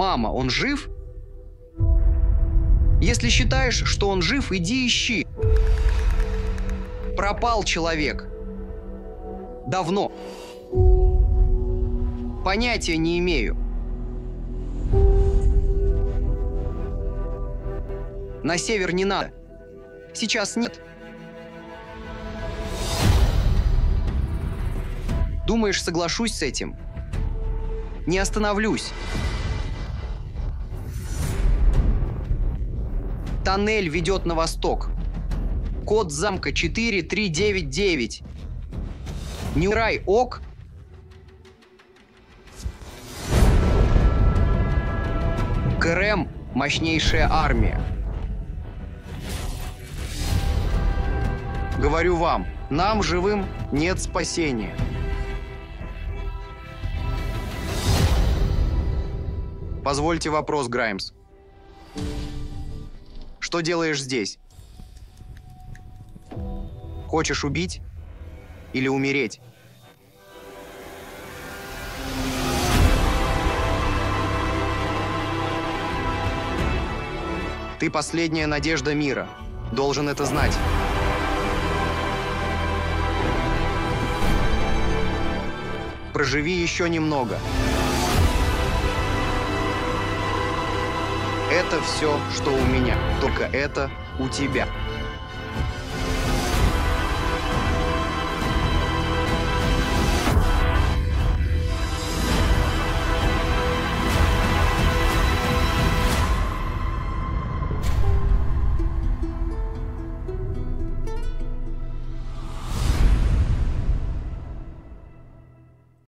Мама, он жив? Если считаешь, что он жив, иди ищи. Пропал человек. Давно. Понятия не имею. На север не надо. Сейчас нет. Думаешь, соглашусь с этим? Не остановлюсь. Тоннель ведет на восток. Код замка 4399. Не умирай, ок? КРМ – мощнейшая армия. Говорю вам, нам, живым, нет спасения. Позвольте вопрос, Граймс. Что делаешь здесь? Хочешь убить или умереть? Ты последняя надежда мира. Должен это знать. Проживи еще немного. Это все, что у меня. Только это у тебя.